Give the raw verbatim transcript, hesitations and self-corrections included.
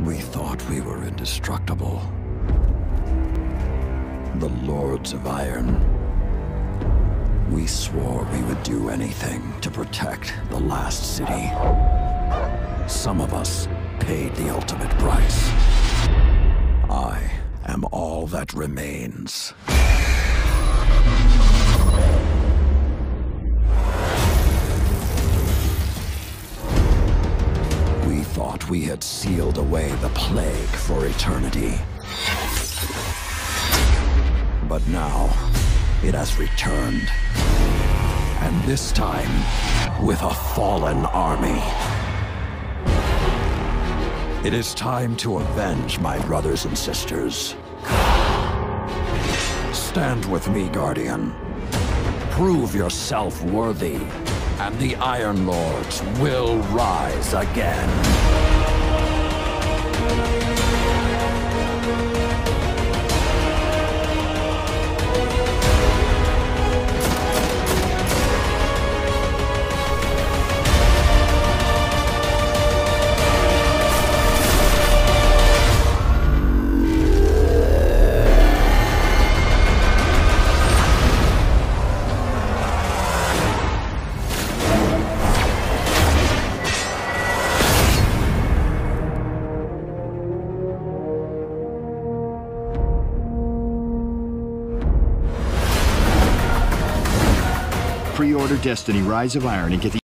We thought we were indestructible. The Lords of Iron. We swore we would do anything to protect the last city. Some of us paid the ultimate price. I am all that remains. We thought we had sealed away the plague for eternity. But now, it has returned. And this time, with a fallen army. It is time to avenge my brothers and sisters. Stand with me, Guardian. Prove yourself worthy, and the Iron Lords will rise again. Pre-order Destiny: Rise of Iron and get the